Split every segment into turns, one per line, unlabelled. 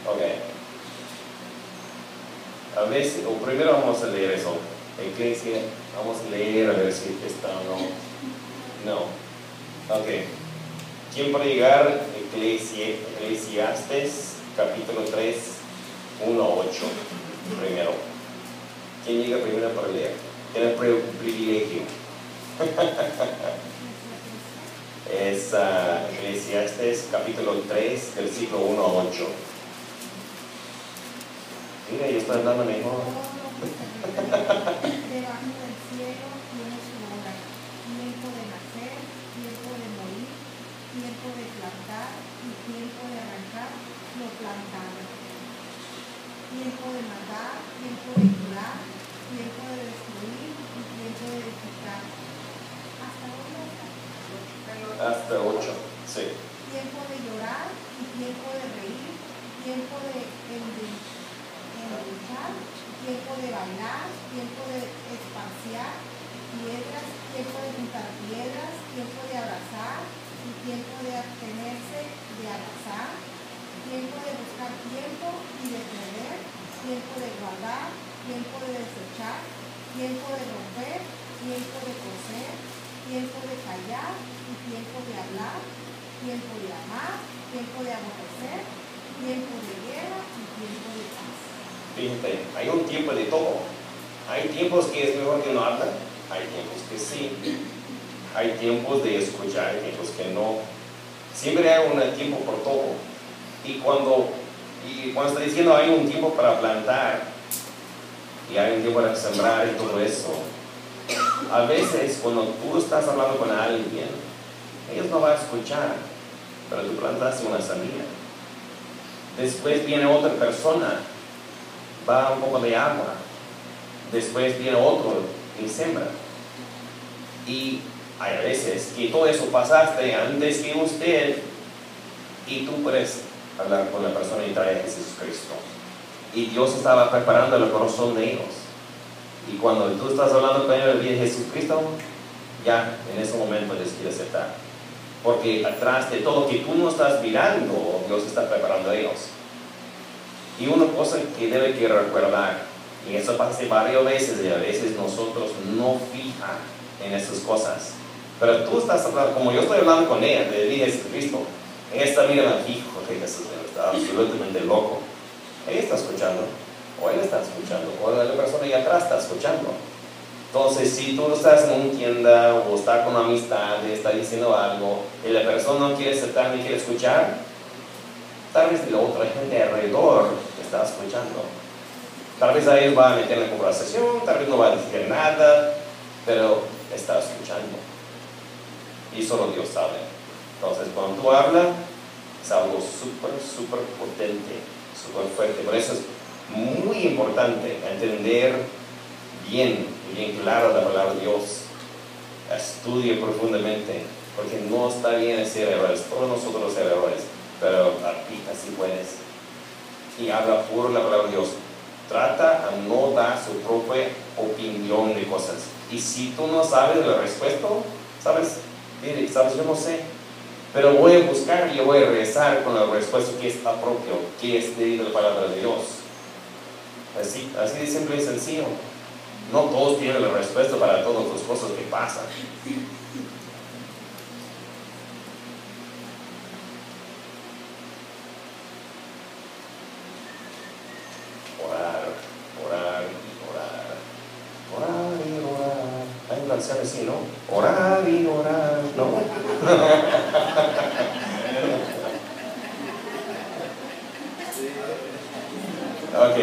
Ok. A veces, o primero vamos a leer eso. Iglesia, vamos a leer a ver si está o no. No. Ok. ¿Quién puede llegar? Eclesiastes, capítulo 3, 1 a 8. Primero. ¿Quién llega primero para leer? Tiene privilegio. Es Eclesiastes, capítulo 3, versículo 1 a 8. Mira, yo estoy hablando mejor.
Debajo del cielo tiene su hora, tiempo de nacer, tiempo de morir, tiempo de plantar y tiempo de arrancar lo plantado, tiempo de matar, tiempo de curar, tiempo de destruir y tiempo de edificar. ¿Hasta dónde está?
Hasta 8, sí.
Tiempo de llorar y tiempo de reír, tiempo de endulzar, tiempo de bailar, tiempo de espaciar piedras, tiempo de juntar piedras, tiempo de abrazar y tiempo de abstenerse de abrazar, tiempo de buscar tiempo y de perder, tiempo de guardar, tiempo de desechar, tiempo de romper, tiempo de coser, tiempo de callar y tiempo de hablar, tiempo de amar, tiempo de aborrecer, tiempo de guerra y tiempo de paz.
Fíjate, hay un tiempo de todo. Hay tiempos que es mejor que no habla, hay tiempos que sí. Hay tiempos de escuchar, hay tiempos que no. Siempre hay un tiempo por todo. Y cuando está diciendo hay un tiempo para plantar y hay un tiempo para sembrar y todo eso, a veces cuando tú estás hablando con alguien, ellos no van a escuchar, pero tú plantaste una semilla. Después viene otra persona, va un poco de agua, después viene otro y sembra. Y hay veces que todo eso pasaste antes que usted y tú puedes hablar con la persona y traer a Jesucristo. Y Dios estaba preparando el corazón de ellos. Y cuando tú estás hablando con ellos de Jesucristo, ya en ese momento les quiere aceptar. Porque atrás de todo que tú no estás mirando, Dios está preparando a ellos. Y una cosa que debe que recordar, y eso pasa varias veces, y a veces nosotros no fijamos en esas cosas. Pero tú estás hablando, como yo estoy hablando con ella, de Jesucristo, ella está mirando, hijo de Jesús, está absolutamente loco. Ella está escuchando, o él está escuchando, o la persona allá atrás está escuchando. Entonces, si tú estás en una tienda o estás con una amistad y está diciendo algo y la persona no quiere aceptar ni quiere escuchar, tal vez la otra gente alrededor está escuchando. Tal vez a ellos va a meter en la conversación, tal vez no va a decir nada, pero está escuchando. Y solo Dios sabe. Entonces, cuando tú hablas, es algo súper potente, súper fuerte. Por eso es muy importante entender bien claro la palabra de Dios. Estudie profundamente, porque no está bien hacer errores. Todos nosotros hacemos errores, pero aplica si puedes. Y habla por la palabra de Dios. Trata a no dar su propia opinión de cosas. Y si tú no sabes la respuesta, ¿sabes? Mire, ¿sabes? Yo no sé. Pero voy a buscar y voy a regresar con la respuesta que es propio, que es de la palabra de Dios. Así de simple y sencillo. No todos tienen la respuesta para todas las cosas que pasan. Orar y orar. Hay una canción así, ¿no? Orar y orar, ¿no? Ok.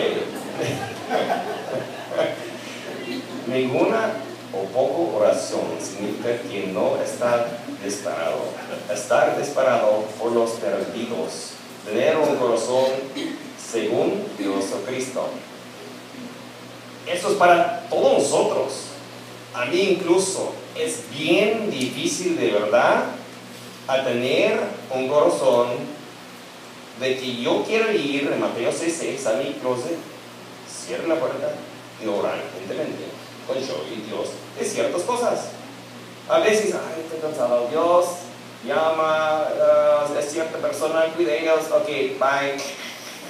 Ninguna o poco oración significa que no está disparado. Estar disparado por los perdidos. Tener un corazón según Dios o Cristo. Esto es para todos nosotros. A mí incluso es bien difícil de verdad a tener un corazón de que yo quiero ir en Mateo 6:6 a mi closet, cierre la puerta y orar urgentemente con yo y Dios de ciertas cosas. A veces, ay, estoy cansado, Dios llama a cierta persona, cuida ellos, ok, bye.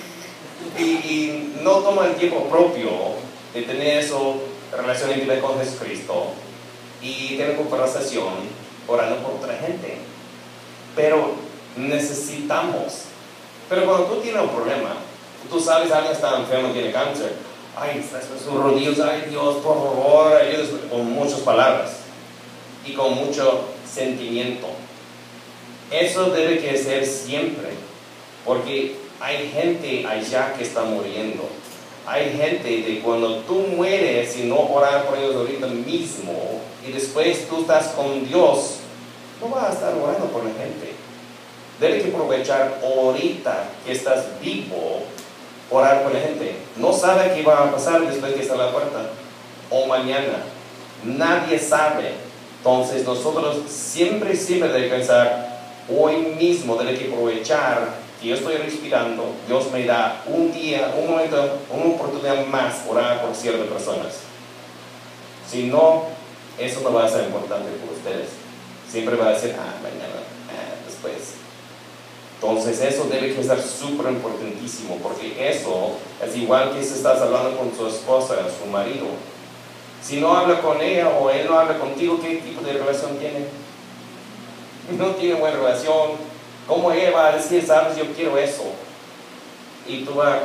y no toma el tiempo propio de tener eso, relación íntima con Jesucristo, y tener conversación orando por otra gente. Pero necesitamos. Pero cuando tú tienes un problema, tú sabes que alguien está enfermo, tiene cáncer, ay, estás en sus rodillas, ay Dios, por favor, ayúdame, con muchas palabras y con mucho sentimiento. Eso debe que ser siempre, porque hay gente allá que está muriendo. Hay gente de cuando tú mueres y no orar por ellos ahorita mismo, y después tú estás con Dios, no vas a estar orando por la gente. Debes que aprovechar ahorita que estás vivo, orar por la gente. No sabe qué va a pasar después que está la puerta, o mañana. Nadie sabe. Entonces nosotros siempre debemos pensar, hoy mismo debe que aprovechar que yo estoy respirando. Dios me da un día, un momento, una oportunidad más orar por ciertas personas. Si no, eso no va a ser importante por ustedes. Siempre va a decir, mañana, después. Entonces eso debe que ser súper importantísimo, porque eso es igual que si estás hablando con su esposa, su marido. Si no habla con ella o él no habla contigo, ¿qué tipo de relación tiene? No tiene buena relación. ¿Cómo ella va a decir, sabes, yo quiero eso? Y tú vas a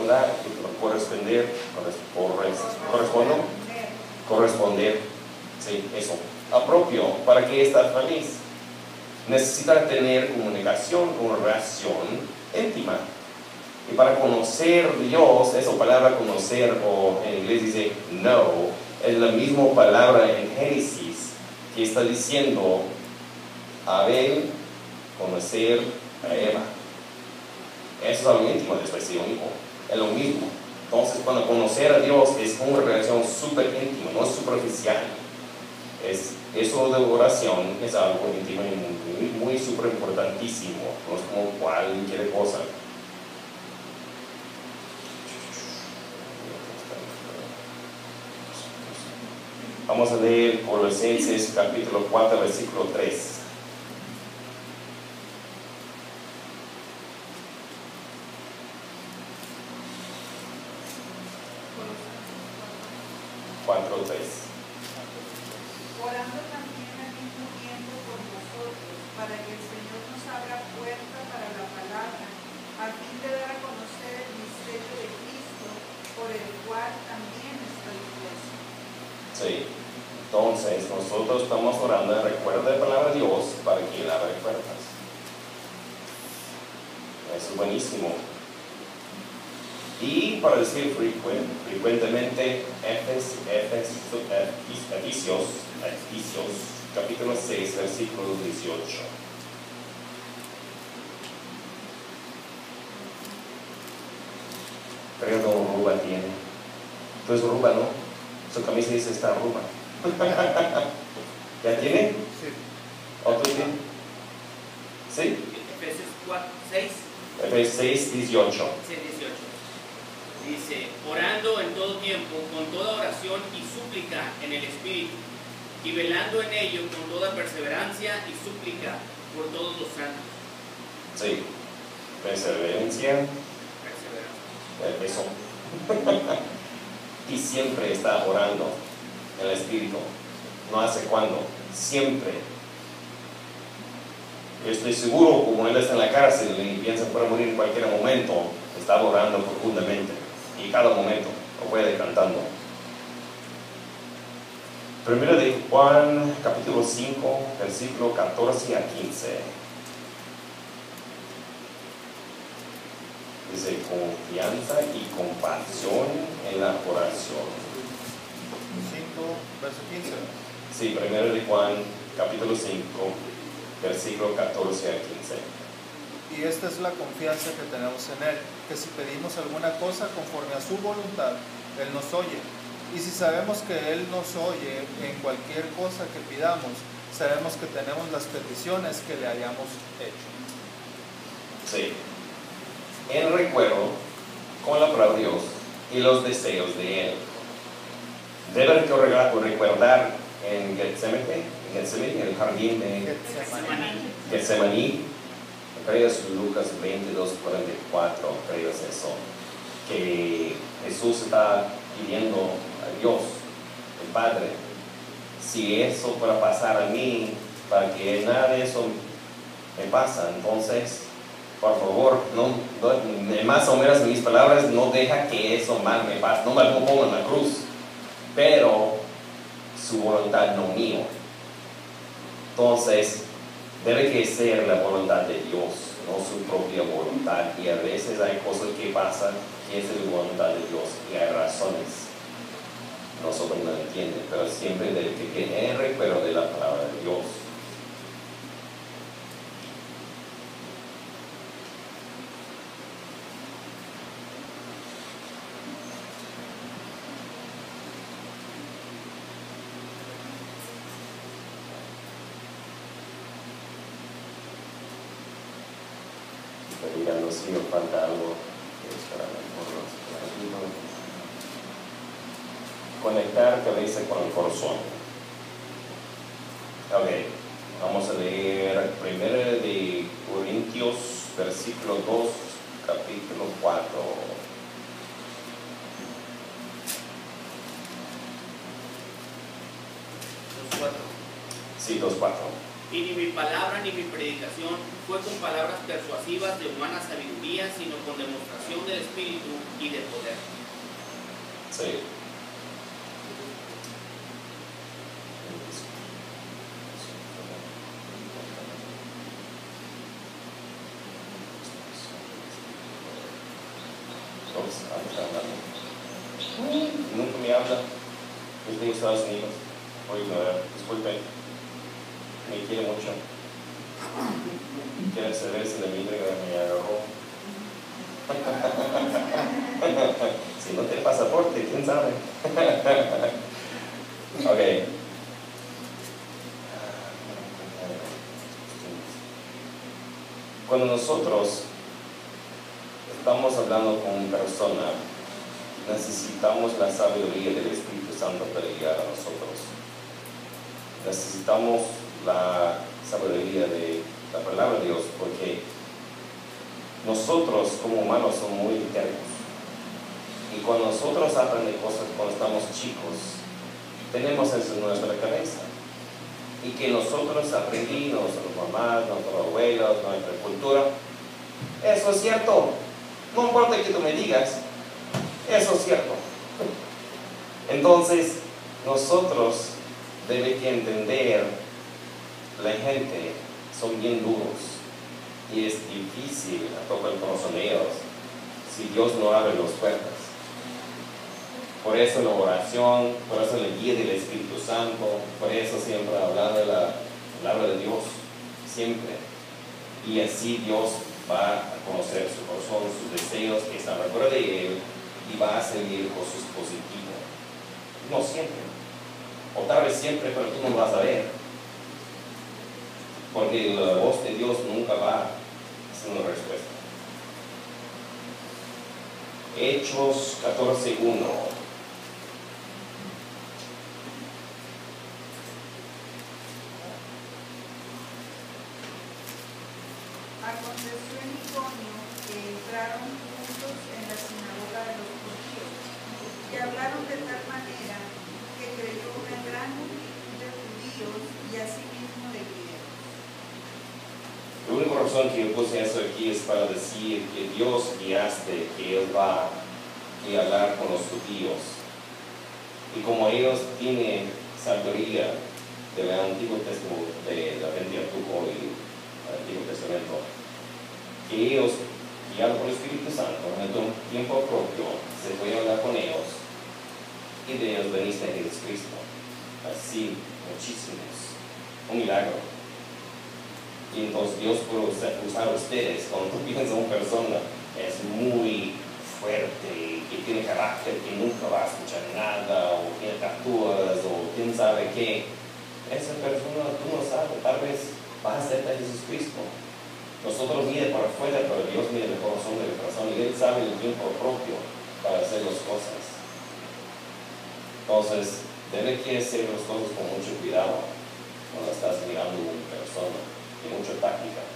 corresponder, sí, eso, apropio, para que estás feliz. Necesitas tener comunicación, una relación íntima. Y para conocer a Dios, esa palabra conocer, o en inglés dice know, es la misma palabra en Génesis que está diciendo Abel conocer a Eva. Eso es algo íntimo de su hijo, es lo mismo. Entonces, cuando conocer a Dios es una relación súper íntima, no es superficial. Eso de oración es algo íntimo y muy súper importantísimo, no es como cualquier cosa. Vamos a leer Colosenses capítulo 4, versículo 3.
Orando también al mismo tiempo por nosotros, para que el Señor nos abra puerta para la palabra, a fin de dar a conocer el misterio de Cristo, por el cual también estoy preso.
Sí, entonces nosotros estamos orando, recuerda la palabra de Dios para que Él abra puertas. Eso es buenísimo. Y para decir frecuentemente, Efesios, capítulo 6, versículo 18. Creo que Ruba tiene. Pues Ruba, ¿no? Su camisa dice está Ruba. ¿Ya tiene?
Sí.
¿O tú tienes? ¿Sí?
Efesios 6.
Efesios 6, 18.
Sí, 18. Dice, orando en todo tiempo, con toda oración y súplica en el Espíritu, y velando en ello con toda perseverancia y súplica por todos los santos.
Sí. Perseverancia. Eso. Y siempre está orando en el Espíritu. No hace cuándo. Siempre. Yo estoy seguro, como él está en la cárcel y piensa que puede morir en cualquier momento, está orando profundamente. Y cada momento lo puede cantando. Primero de Juan, capítulo 5, versículo 14 a 15. Dice, confianza y compasión en la oración.
5, verso 15.
Sí, primero de Juan, capítulo 5, versículo 14 a 15.
Y esta es la confianza que tenemos en Él, que si pedimos alguna cosa conforme a su voluntad, Él nos oye. Y si sabemos que Él nos oye en cualquier cosa que pidamos, sabemos que tenemos las peticiones que le hayamos hecho.
Sí. En recuerdo con la palabra de Dios y los deseos de Él. Deben recordar en Getsemaní, en el jardín de Getsemaní. Creo es Lucas 22, 44, creo es eso. que Jesús está pidiendo a Dios, el Padre, si eso fuera a pasar a mí, para que nada de eso me pasa, entonces, por favor, más o menos en mis palabras, no deja que eso mal me pase, no me lo pongo en la cruz, pero su voluntad no mío. Entonces, debe que ser la voluntad de Dios, no su propia voluntad. Y a veces hay cosas que pasan que es la voluntad de Dios y hay razones. Nosotros no entiendemos, pero siempre debe que tener recuerdo de la palabra de Dios. Mirando si me falta algo. Conectar cabeza con el corazón. Ok, vamos a leer 1 de Corintios, versículo 2, capítulo 4. Sí, 2:4.
Y ni mi palabra ni mi predicación fue con palabras persuasivas de humana sabiduría, sino con demostración del Espíritu y de poder.
Sí. Nunca me habla. Yo estoy en Estados Unidos. Disculpen. Me quiere mucho. Quiere saber si la migra me agarró. Si no tiene pasaporte, quién sabe. Ok. Cuando nosotros estamos hablando con una persona, necesitamos la sabiduría del Espíritu Santo para guiar a nosotros. Necesitamos la sabiduría de la palabra de Dios, porque nosotros como humanos somos muy internos. Y cuando nosotros aprendemos cosas cuando estamos chicos, tenemos eso en nuestra cabeza. Y que nosotros aprendimos, nuestras mamás, nuestros abuelos, nuestra cultura, eso es cierto. No importa que tú me digas, eso es cierto. Entonces, nosotros debemos entender, la gente son bien duros y es difícil tocar con ellos si Dios no abre las puertas. Por eso la oración, por eso la guía del Espíritu Santo, por eso siempre hablar de la palabra de Dios, siempre. Y así Dios va a conocer su corazón, sus deseos, que están fuera de Él, y va a seguir cosas positivas. No siempre, o tal vez siempre, pero tú no lo vas a ver. Porque la voz de Dios nunca va a ser una respuesta. Hechos 14:1.
Aconteció en Iconio que entraron juntos en la sinagoga de los judíos y hablaron de tal manera que creyó una gran multitud de judíos y asimismo de griegos.
La única razón que yo puse eso aquí es para decir que Dios guiaste que Él va a hablar con los judíos. Y como ellos tienen sabiduría del Antiguo Testamento, de la Pentateuco y el Antiguo Testamento, que ellos, guiados por el Espíritu Santo, en un tiempo propio, se puede hablar con ellos, y de ellos veniste a Jesucristo. Así, muchísimos. Un milagro. Y entonces Dios puede usar a ustedes. Cuando tú piensas en una persona, es muy fuerte, que tiene carácter, que nunca va a escuchar nada, o tiene tatuas, o quién sabe qué. Esa persona, tú no sabes, tal vez va a ser de Jesucristo. Nosotros mide para afuera, pero Dios mide el corazón de la persona, y Él sabe el tiempo propio para hacer las cosas. Entonces, debe que hacer las cosas con mucho cuidado cuando estás mirando a una persona, y mucha táctica.